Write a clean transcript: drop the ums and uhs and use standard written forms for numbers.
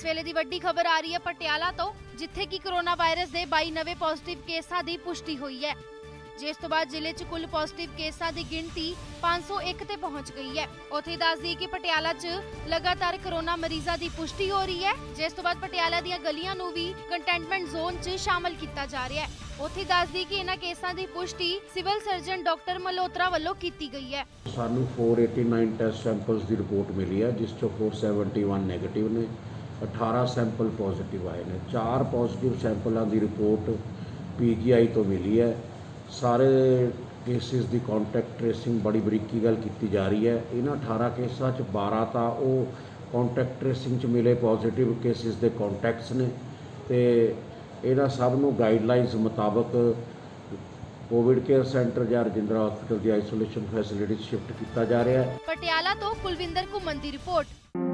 ਵੇਲੇ ਦੀ ਵੱਡੀ ਖਬਰ ਆ ਰਹੀ ਹੈ ਪਟਿਆਲਾ ਤੋਂ, ਜਿੱਥੇ ਕਿ ਕੋਰੋਨਾ ਵਾਇਰਸ ਦੇ 22 ਨਵੇਂ ਪੋਜ਼ਿਟਿਵ ਕੇਸਾਂ ਦੀ ਪੁਸ਼ਟੀ ਹੋਈ ਹੈ, ਜਿਸ ਤੋਂ ਬਾਅਦ ਜ਼ਿਲ੍ਹੇ 'ਚ ਕੁੱਲ ਪੋਜ਼ਿਟਿਵ ਕੇਸਾਂ ਦੀ ਗਿਣਤੀ 501 ਤੇ ਪਹੁੰਚ ਗਈ ਹੈ। ਉੱਥੇ ਦੱਸ ਦਈਏ ਕਿ ਪਟਿਆਲਾ 'ਚ ਲਗਾਤਾਰ ਕੋਰੋਨਾ ਮਰੀਜ਼ਾਂ ਦੀ ਪੁਸ਼ਟੀ ਹੋ ਰਹੀ ਹੈ, ਜਿਸ ਤੋਂ ਬਾਅਦ ਪਟਿਆਲਾ ਦੀਆਂ ਗਲੀਆਂ ਨੂੰ ਵੀ ਕੰਟੇਨਮੈਂਟ ਜ਼ੋਨ 'ਚ ਸ਼ਾਮਲ ਕੀਤਾ ਜਾ ਰਿਹਾ ਹੈ। ਉੱਥੇ ਦੱਸ ਦਈਏ ਕਿ ਇਹਨਾਂ ਕੇਸਾਂ ਦੀ ਪੁਸ਼ਟੀ ਸਿਵਲ ਸਰਜਨ ਡਾਕਟਰ ਮਲਹੋਤਰਾ ਵੱਲੋਂ ਕੀਤੀ ਗਈ ਹੈ। ਸਾਨੂੰ 489 ਟੈਸਟ ਸੈਂਪਲਸ ਦੀ ਰਿਪੋर्ट मिली है, जिस 471 ਨੈਗੇਟਿਵ ने, 18 सैंपल पॉजिटिव आए हैं। 4 पॉजिटिव सैंपलों की रिपोर्ट PGI तो मिली है। सारे केसिस की कॉन्टैक्ट ट्रेसिंग बड़ी बरीकी गल की जा रही है। इन्होंने 18 केसा 12 तो वो कॉन्टैक्ट ट्रेसिंग च मिले पॉजिटिव केसिस के कॉन्टैक्ट्स ने, तो इन्होंने सब नूं गाइडलाइनस मुताबक कोविड केयर सेंटर या रजिंद्रा हॉस्पिटल की आइसोलेशन फैसिलिटी शिफ्ट किया जा रहा है। पटियाला तो कुलविंदर घुमन की रिपोर्ट।